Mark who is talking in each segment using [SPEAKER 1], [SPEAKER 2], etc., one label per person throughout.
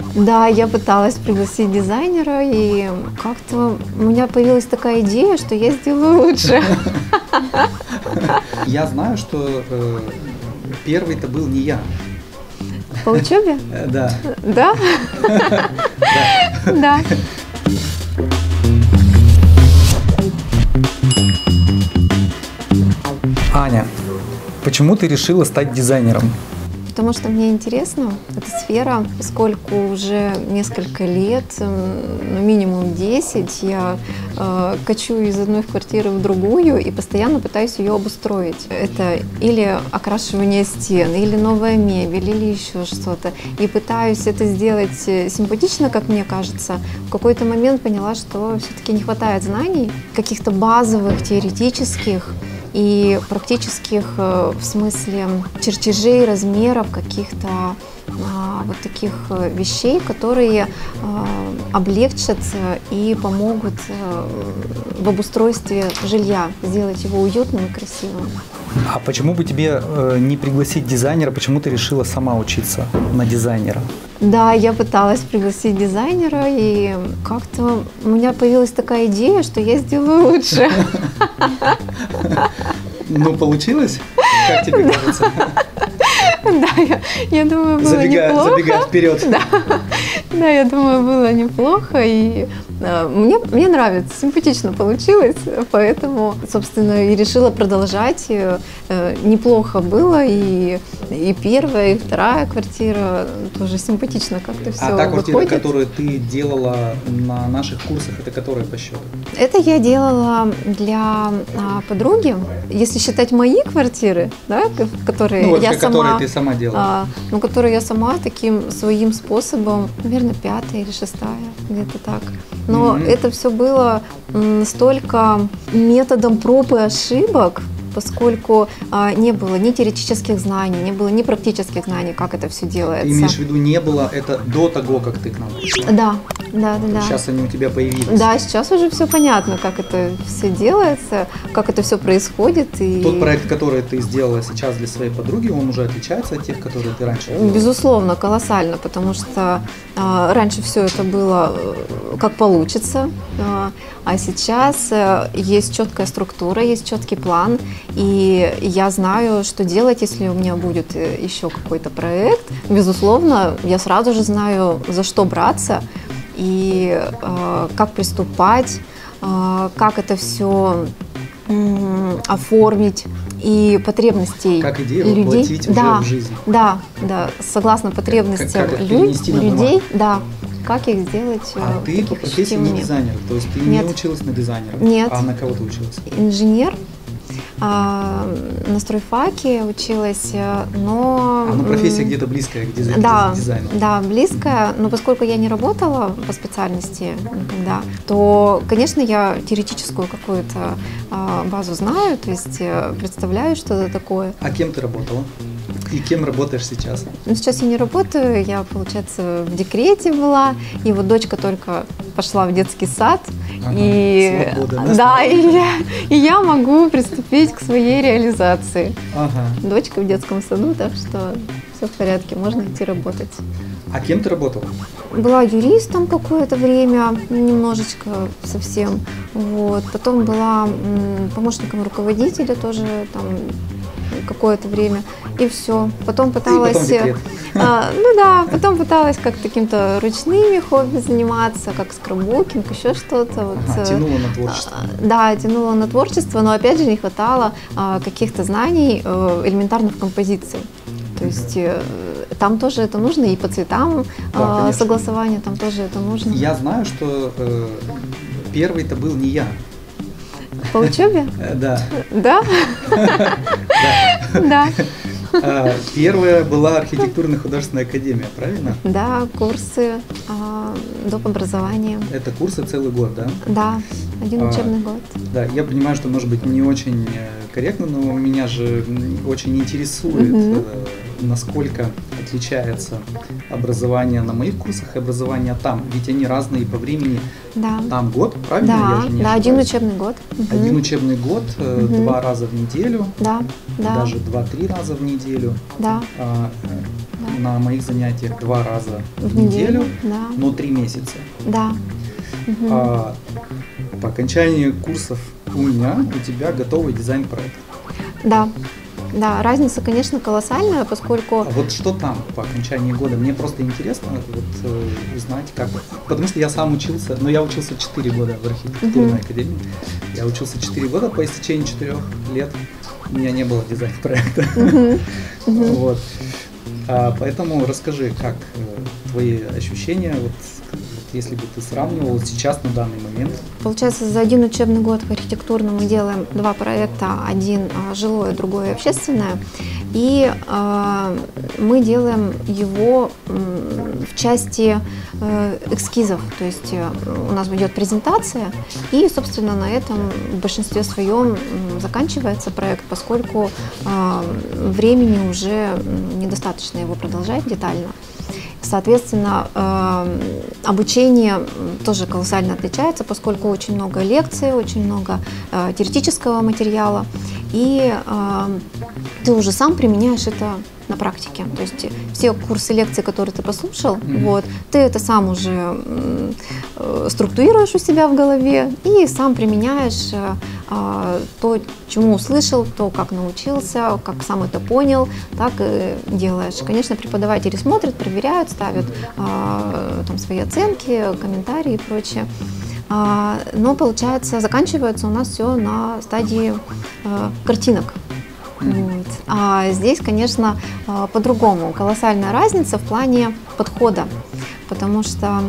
[SPEAKER 1] Да, я пыталась пригласить дизайнера, и как-то у меня появилась такая идея, что я сделаю лучше.
[SPEAKER 2] Я знаю, что первый-то был не я.
[SPEAKER 1] По учебе?
[SPEAKER 2] Да.
[SPEAKER 1] Да? Да.
[SPEAKER 2] Аня, почему ты решила стать дизайнером?
[SPEAKER 1] Потому что мне интересна эта сфера, поскольку уже несколько лет, ну, минимум 10, я кочую из одной квартиры в другую и постоянно пытаюсь ее обустроить. Это или окрашивание стен, или новая мебель, или еще что-то. И пытаюсь это сделать симпатично, как мне кажется. В какой-то момент поняла, что все-таки не хватает знаний, каких-то базовых, теоретических и практических, в смысле чертежей, размеров, каких-то вот таких вещей, которые облегчат и помогут в обустройстве жилья, сделать его уютным и красивым.
[SPEAKER 2] А почему бы тебе не пригласить дизайнера, почему ты решила сама учиться на дизайнера?
[SPEAKER 1] Да, я пыталась пригласить дизайнера, и как-то у меня появилась такая идея, что я сделаю лучше.
[SPEAKER 2] Ну, получилось? Как тебе кажется?
[SPEAKER 1] Да, я думаю, было неплохо.
[SPEAKER 2] Забегая вперед.
[SPEAKER 1] Да, я думаю, было неплохо, и мне нравится, симпатично получилось, поэтому, собственно, и решила продолжать. Неплохо было, и первая, и вторая квартира тоже симпатично как-то все выходит.
[SPEAKER 2] А та квартира, которую ты делала на наших курсах, это которая по счету?
[SPEAKER 1] Это я делала для подруги, если считать мои квартиры, да, которые
[SPEAKER 2] ты сама делала.
[SPEAKER 1] Которые я сама таким своим способом, наверное, 5-я или 6-я, где-то так. Но это все было столько методом проб и ошибок, поскольку не было ни теоретических знаний, не было ни практических знаний, как это все делается.
[SPEAKER 2] Ты имеешь в виду, не было это до того, как ты к нам пришла?
[SPEAKER 1] Да.
[SPEAKER 2] Сейчас они у тебя появились.
[SPEAKER 1] Да, сейчас уже все понятно, как это все делается, как это все происходит. И...
[SPEAKER 2] Тот проект, который ты сделала сейчас для своей подруги, он уже отличается от тех, которые ты раньше делала?
[SPEAKER 1] Безусловно, колоссально, потому что раньше все это было как получится, а сейчас есть четкая структура, есть четкий план, и я знаю, что делать, если у меня будет еще какой-то проект. Безусловно, я сразу же знаю, за что браться и как приступать, как это все оформить и потребностей
[SPEAKER 2] как идею
[SPEAKER 1] людей.
[SPEAKER 2] Воплотить уже в жизнь.
[SPEAKER 1] Да, перенести людей, да, как их сделать.
[SPEAKER 2] А ты по профессии не дизайнер, то есть ты не училась на дизайнера?
[SPEAKER 1] Нет.
[SPEAKER 2] А на кого ты училась?
[SPEAKER 1] Инженер. На стройфаке училась, но...
[SPEAKER 2] профессия где-то близкая к дизайну?
[SPEAKER 1] Да, близкая, но поскольку я не работала по специальности никогда, то, конечно, я теоретическую какую-то базу знаю, то есть представляю, что это такое.
[SPEAKER 2] А кем ты работала? И кем работаешь сейчас?
[SPEAKER 1] Сейчас я не работаю, я, получается, в декрете была, и вот дочка только пошла в детский сад, и я могу приступить к своей реализации. Дочка в детском саду, так что все в порядке, можно идти работать.
[SPEAKER 2] А кем ты работала?
[SPEAKER 1] Была юристом какое-то время, немножечко совсем, вот. Потом была помощником руководителя тоже там какое-то время, и все. Потом пыталась, потом пыталась как каким-то ручными хобби заниматься, как скраббукинг, еще что-то.
[SPEAKER 2] Тянула на творчество.
[SPEAKER 1] Да, тянула на творчество, но опять же не хватало каких-то знаний элементарных композиций. То есть там тоже это нужно, и по цветам согласование там тоже это нужно.
[SPEAKER 2] Я знаю, что первый-то был не я.
[SPEAKER 1] По учебе?
[SPEAKER 2] Да.
[SPEAKER 1] Да? Да.
[SPEAKER 2] Первая была архитектурно-художественная академия, правильно?
[SPEAKER 1] Да, курсы доп. Образования.
[SPEAKER 2] Это курсы целый год, да?
[SPEAKER 1] Да, один учебный год.
[SPEAKER 2] Да, я понимаю, что, может быть, не очень корректно, но меня же очень интересует, насколько отличается образование на моих курсах и образование там. Ведь они разные по времени.
[SPEAKER 1] Да.
[SPEAKER 2] Там год, правильно?
[SPEAKER 1] Да, один учебный год.
[SPEAKER 2] Один учебный год, 2 раза в неделю.
[SPEAKER 1] Да.
[SPEAKER 2] Даже 2-3 раза в неделю.
[SPEAKER 1] Да.
[SPEAKER 2] на моих занятиях 2 раза
[SPEAKER 1] В
[SPEAKER 2] в неделю,
[SPEAKER 1] да.
[SPEAKER 2] но 3 месяца.
[SPEAKER 1] Да.
[SPEAKER 2] А по окончании курсов у меня у тебя готовый дизайн-проект.
[SPEAKER 1] Да. Да, разница, конечно, колоссальная, поскольку...
[SPEAKER 2] А вот что там по окончании года? Мне просто интересно вот, узнать, как... Потому что я сам учился, но я учился 4 года в архитектурной академии. Я учился 4 года, по истечении 4 лет у меня не было дизайн-проекта. Вот. Поэтому расскажи, как твои ощущения, вот, если бы ты сравнивал сейчас на данный момент.
[SPEAKER 1] Получается, за один учебный год в архитектурном мы делаем 2 проекта, один жилое, другое общественное. И мы делаем его в части эскизов, то есть у нас идет презентация, и, собственно, на этом в большинстве своем заканчивается проект, поскольку времени уже недостаточно его продолжать детально. Соответственно, обучение тоже колоссально отличается, поскольку очень много лекций, очень много теоретического материала, и ты уже сам применяешь это на практике. То есть все курсы лекций, которые ты послушал, вот, ты это сам уже структурируешь у себя в голове и сам применяешь то, чему услышал, то, как научился, как сам это понял, так и делаешь. Конечно, преподаватели смотрят, проверяют, ставят там свои оценки, комментарии и прочее. Но, получается, заканчивается у нас все на стадии картинок. Вот. А здесь, конечно, по-другому. Колоссальная разница в плане подхода, потому что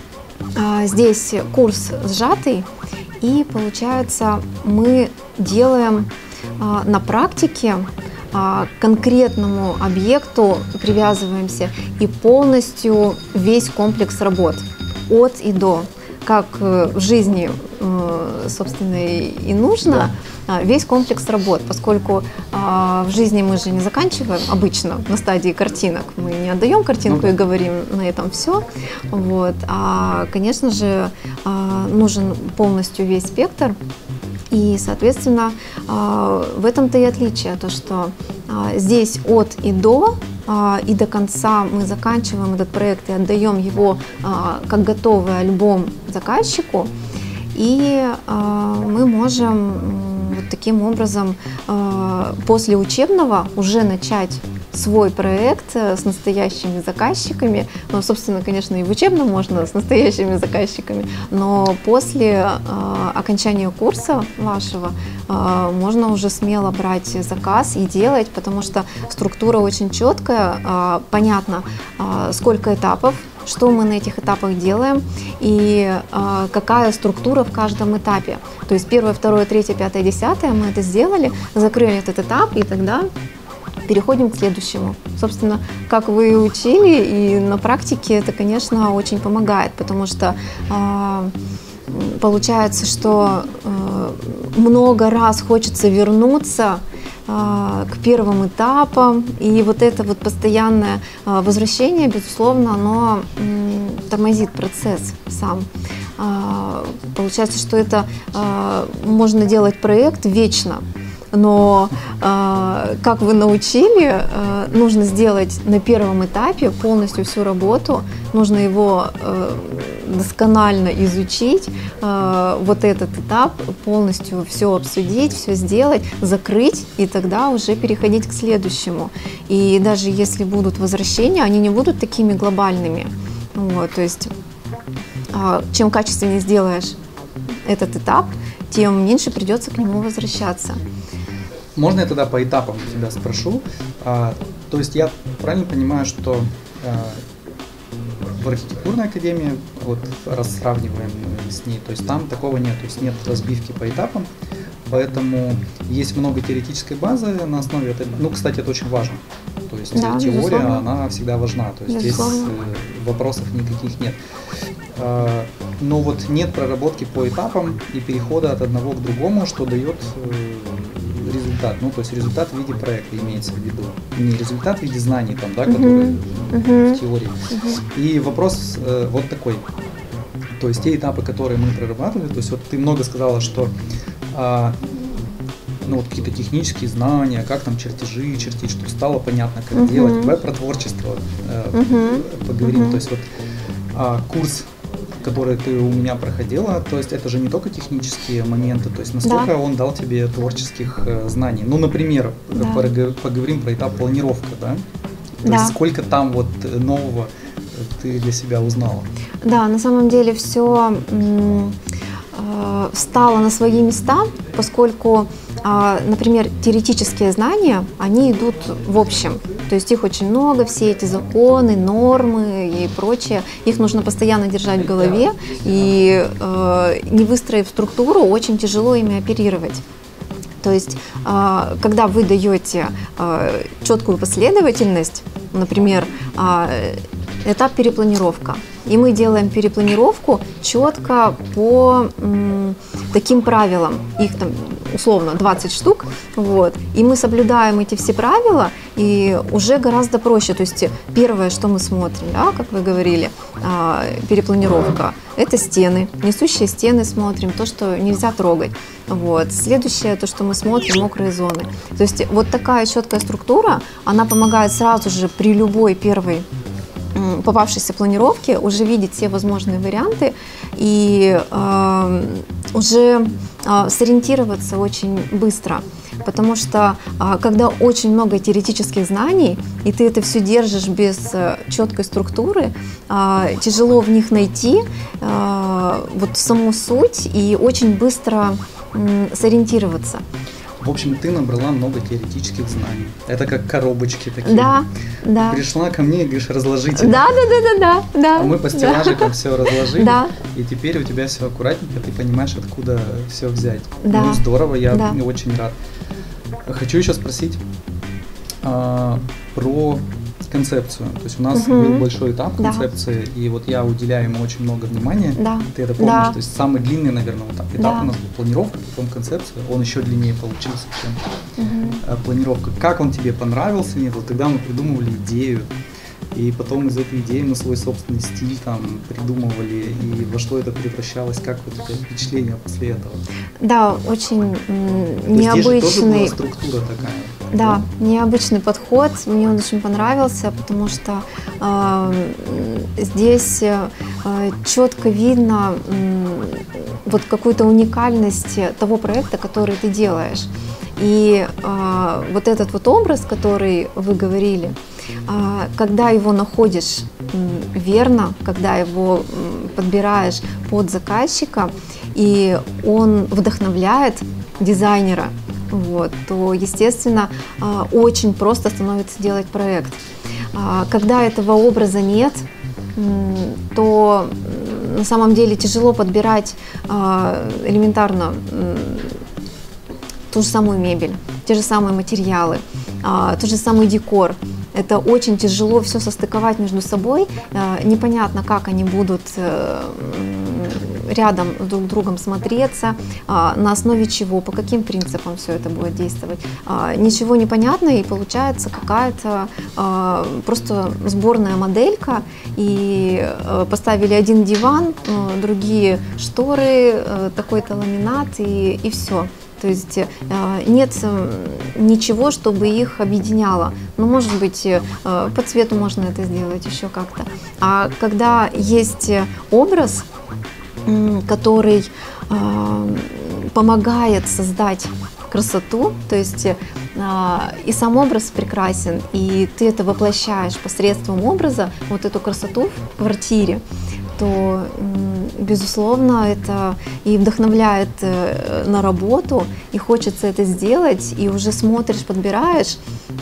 [SPEAKER 1] здесь курс сжатый, и, получается, мы делаем на практике конкретному объекту, привязываемся, и полностью весь комплекс работ от и до, как в жизни, собственно, и нужно, весь комплекс работ, поскольку в жизни мы же не заканчиваем обычно на стадии картинок, мы не отдаем картинку и говорим на этом все, вот, а, конечно же, нужен полностью весь спектр. И, соответственно, в этом-то и отличие, то, что здесь от и до конца мы заканчиваем этот проект и отдаем его как готовый альбом заказчику, и мы можем вот таким образом после учебного уже начать свой проект с настоящими заказчиками. Ну, собственно, конечно, и в учебном можно с настоящими заказчиками, но после окончания курса вашего можно уже смело брать заказ и делать, потому что структура очень четкая, понятно, сколько этапов, что мы на этих этапах делаем и какая структура в каждом этапе. То есть 1, 2, 3, 5, 10 мы это сделали, закрыли этот этап, и тогда переходим к следующему. Собственно, как вы учили, и на практике это, конечно, очень помогает, потому что получается, что много раз хочется вернуться к первым этапам, и вот это вот постоянное возвращение, безусловно, оно тормозит процесс сам. Получается, что это можно делать проект вечно, но, как вы научили, нужно сделать на первом этапе полностью всю работу, нужно его досконально изучить, вот этот этап, полностью все обсудить, все сделать, закрыть, и тогда уже переходить к следующему. И даже если будут возвращения, они не будут такими глобальными. Вот, то есть, чем качественнее сделаешь этот этап, тем меньше придется к нему возвращаться.
[SPEAKER 2] Можно я тогда по этапам тебя спрошу? То есть я правильно понимаю, что в архитектурной академии, вот раз сравниваем с ней, то есть там такого нет, то есть нет разбивки по этапам, поэтому есть много теоретической базы на основе этой. Ну, кстати, это очень важно. То есть
[SPEAKER 1] да,
[SPEAKER 2] теория,
[SPEAKER 1] безусловно.
[SPEAKER 2] она всегда важна, то есть здесь вопросов никаких нет. Но вот нет проработки по этапам и перехода от одного к другому, что дает результат. Ну, то есть результат в виде проекта имеется в виду. Не результат в виде знаний, там, да, которые в теории. И вопрос вот такой. То есть те этапы, которые мы прорабатывали, то есть вот ты много сказала, что ну, вот какие-то технические знания, как там чертежи чертить, чтобы стало понятно, как делать. Давай про творчество поговорим. То есть вот курс, который ты у меня проходила, то есть это же не только технические моменты, то есть насколько он дал тебе творческих знаний. Ну, например, поговорим про этап планировка, да? То есть сколько там вот нового ты для себя узнала?
[SPEAKER 1] Да, на самом деле все встало на свои места, поскольку, например, теоретические знания, они идут в общем. То есть их очень много, все эти законы, нормы и прочее, их нужно постоянно держать в голове, и не выстроив структуру, очень тяжело ими оперировать. То есть, когда вы даете четкую последовательность, например, этап перепланировка, и мы делаем перепланировку четко по таким правилам, их там условно 20 штук, вот, и мы соблюдаем эти все правила, и уже гораздо проще. То есть первое, что мы смотрим, да, как вы говорили, перепланировка, это стены, несущие стены смотрим, то, что нельзя трогать. Вот. Следующее, то, что мы смотрим, мокрые зоны. То есть вот такая четкая структура, она помогает сразу же при любой первой попавшейся планировке уже видеть все возможные варианты и уже сориентироваться очень быстро. Потому что когда очень много теоретических знаний, и ты это все держишь без четкой структуры, тяжело в них найти вот саму суть и очень быстро сориентироваться.
[SPEAKER 2] В общем, ты набрала много теоретических знаний. Это как коробочки такие.
[SPEAKER 1] Да, да.
[SPEAKER 2] Пришла ко мне и говоришь, разложите.
[SPEAKER 1] Да.
[SPEAKER 2] А мы по стеллажикам все разложили.
[SPEAKER 1] Да.
[SPEAKER 2] И теперь у тебя все аккуратненько, ты понимаешь, откуда все взять.
[SPEAKER 1] Да.
[SPEAKER 2] Ну, здорово, я очень рад. Хочу еще спросить про концепцию. То есть у нас был большой этап концепции, и вот я уделяю ему очень много внимания. Ты это помнишь? То есть самый длинный, наверное, этап у нас был планировка, потом концепция. Он еще длиннее получился, чем планировка. Как он тебе понравился? Нет, вот тогда мы придумывали идею, и потом из этой идеи мы свой собственный стиль там придумывали, и во что это превращалось, как вот это впечатление после этого?
[SPEAKER 1] Да, очень необычный.
[SPEAKER 2] Здесь же тоже была структура такая.
[SPEAKER 1] Да, необычный подход, мне он очень понравился, потому что здесь четко видно вот какую-то уникальность того проекта, который ты делаешь. И вот этот вот образ, который вы говорили, когда его находишь верно, когда его подбираешь под заказчика, и он вдохновляет дизайнера, вот, то, естественно, очень просто становится делать проект. Когда этого образа нет, то на самом деле тяжело подбирать элементарно ту же самую мебель, те же самые материалы, тот же самый декор. Это очень тяжело все состыковать между собой, непонятно, как они будут рядом друг с другом смотреться, на основе чего, по каким принципам все это будет действовать. Ничего не понятно, и получается какая-то просто сборная моделька, и поставили один диван, другие шторы, такой-то ламинат, и все. То есть нет ничего, чтобы их объединяло. Ну, может быть, по цвету можно это сделать еще как-то. А когда есть образ, который помогает создать красоту, то есть и сам образ прекрасен, и ты это воплощаешь посредством образа, вот эту красоту в квартире, то, безусловно, это и вдохновляет на работу, и хочется это сделать, и уже смотришь, подбираешь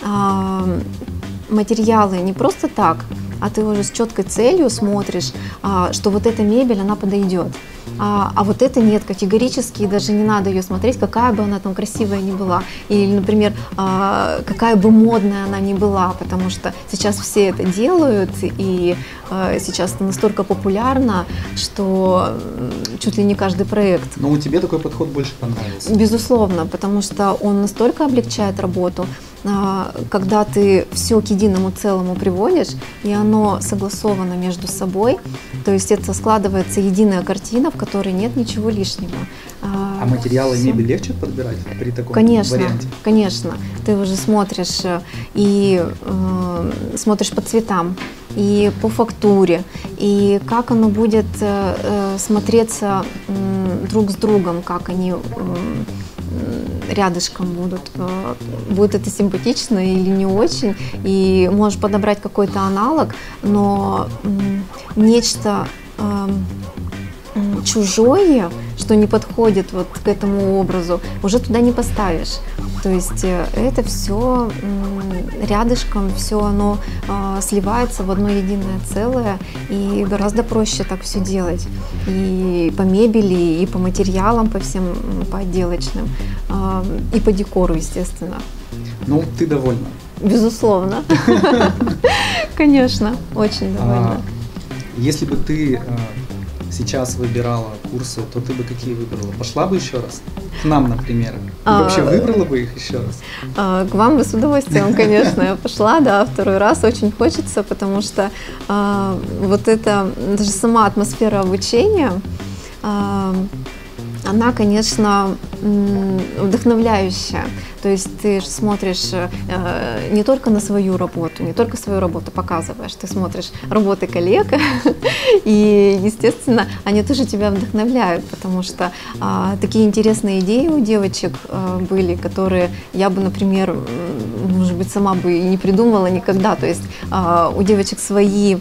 [SPEAKER 1] материалы не просто так, а ты уже с четкой целью смотришь, что вот эта мебель, она подойдет. А вот это нет, категорически, даже не надо ее смотреть, какая бы она там красивая ни была. Или, например, какая бы модная она ни была, потому что сейчас все это делают, и сейчас это настолько популярно, что чуть ли не каждый проект.
[SPEAKER 2] Но у тебя такой подход больше понравился?
[SPEAKER 1] Безусловно, потому что он настолько облегчает работу, когда ты все к единому целому приводишь, и оно согласовано между собой, то есть это складывается единая картина, в которой нет ничего лишнего.
[SPEAKER 2] А материалы и мебель легче подбирать при таком
[SPEAKER 1] Конечно,
[SPEAKER 2] варианте?
[SPEAKER 1] конечно. Ты уже смотришь и смотришь по цветам, и по фактуре, и как оно будет смотреться друг с другом, как они рядышком будут. Будет это симпатично или не очень, и можешь подобрать какой-то аналог, но нечто чужое, что не подходит вот к этому образу, уже туда не поставишь. То есть это все рядышком, все оно сливается в одно единое целое, и гораздо проще так все делать. И по мебели, и по материалам, по всем, по отделочным, и по декору, естественно.
[SPEAKER 2] Ну, ты довольна?
[SPEAKER 1] Безусловно. Конечно, очень довольна.
[SPEAKER 2] Если бы ты сейчас выбирала курсы, то ты бы какие выбрала? Пошла бы еще раз? К нам, например. Ты вообще выбрала бы их еще раз?
[SPEAKER 1] К вам бы с удовольствием, конечно. Я пошла, да, второй раз. Очень хочется, потому что вот эта даже сама атмосфера обучения, она, конечно, вдохновляющая. То есть ты же смотришь не только на свою работу, не только свою работу показываешь, ты смотришь работы коллег, и, естественно, они тоже тебя вдохновляют, потому что такие интересные идеи у девочек были, которые я бы, например, может быть, сама бы и не придумала никогда. То есть у девочек свои,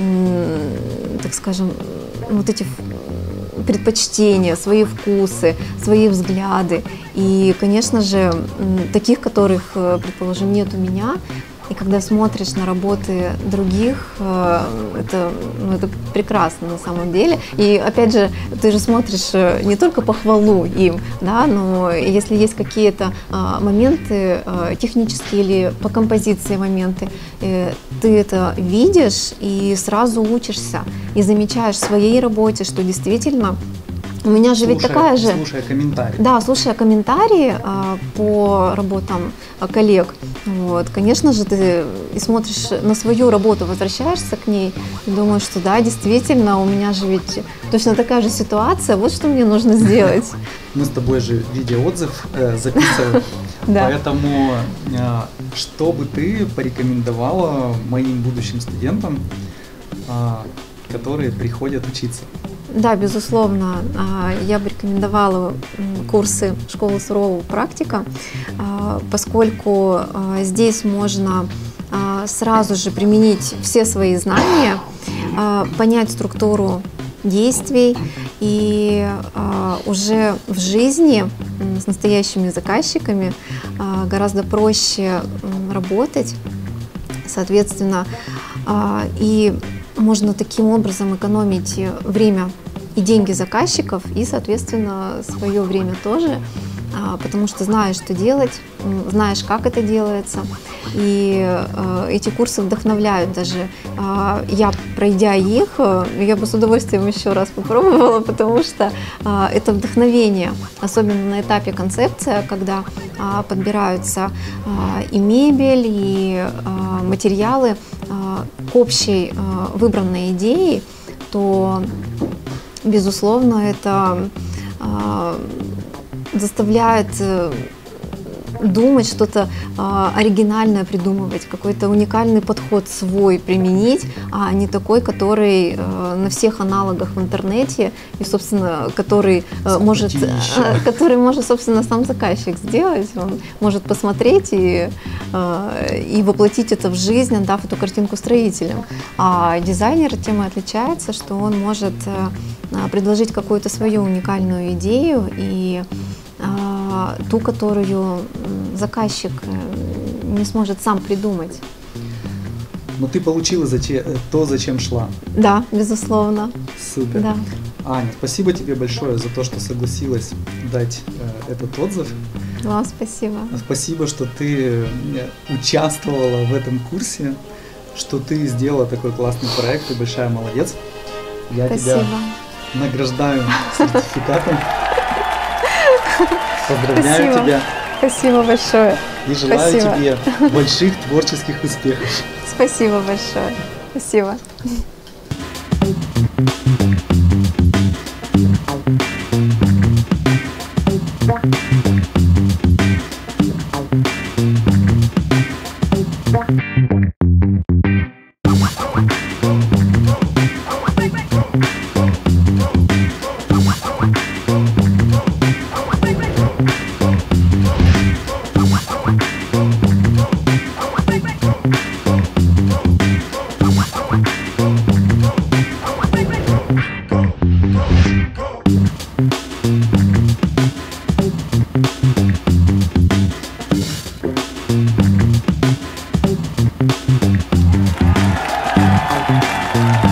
[SPEAKER 1] так скажем, вот эти предпочтения, свои вкусы, свои взгляды. И, конечно же, таких, которых, предположим, нет у меня. И когда смотришь на работы других, это прекрасно на самом деле. И опять же, ты же смотришь не только похвалу им, да, но если есть какие-то моменты технические или по композиции моменты, ты это видишь и сразу учишься и замечаешь в своей работе, что действительно у меня же ведь такая же...
[SPEAKER 2] Слушая комментарии.
[SPEAKER 1] Да, слушая комментарии по работам коллег, вот, конечно же, ты и смотришь на свою работу, возвращаешься к ней и думаешь, что да, действительно, у меня же ведь точно такая же ситуация, вот что мне нужно сделать.
[SPEAKER 2] Мы с тобой же видеоотзыв записываем, поэтому что бы ты порекомендовала моим будущим студентам, которые приходят учиться?
[SPEAKER 1] Да, безусловно, я бы рекомендовала курсы «Школа сурового практика», поскольку здесь можно сразу же применить все свои знания, понять структуру действий и уже в жизни с настоящими заказчиками гораздо проще работать, соответственно, и можно таким образом экономить время и деньги заказчиков, и, соответственно, свое время тоже, потому что знаешь, что делать, знаешь, как это делается. И эти курсы вдохновляют даже. Я, пройдя их, я бы с удовольствием еще раз попробовала, потому что это вдохновение, особенно на этапе концепция, когда подбираются и мебель, и материалы к общей выбранной идее, то, безусловно, это заставляет думать, что-то оригинальное придумывать, какой-то уникальный подход свой применить, а не такой, который на всех аналогах в интернете и, собственно, который может, собственно, сам заказчик сделать. Он может посмотреть и воплотить это в жизнь, отдав эту картинку строителям. А дизайнер тем и отличается, что он может предложить какую-то свою уникальную идею и ту, которую заказчик не сможет сам придумать.
[SPEAKER 2] Но ты получила то, зачем шла.
[SPEAKER 1] Да, безусловно.
[SPEAKER 2] Супер.
[SPEAKER 1] Да.
[SPEAKER 2] Аня, спасибо тебе большое за то, что согласилась дать этот отзыв.
[SPEAKER 1] Вам спасибо.
[SPEAKER 2] Спасибо, что ты участвовала в этом курсе, что ты сделала такой классный проект, ты большая молодец. Я тебя награждаю сертификатом. Поздравляю тебя.
[SPEAKER 1] Спасибо большое.
[SPEAKER 2] И желаю тебе больших творческих успехов.
[SPEAKER 1] Спасибо большое. Спасибо.
[SPEAKER 2] Thank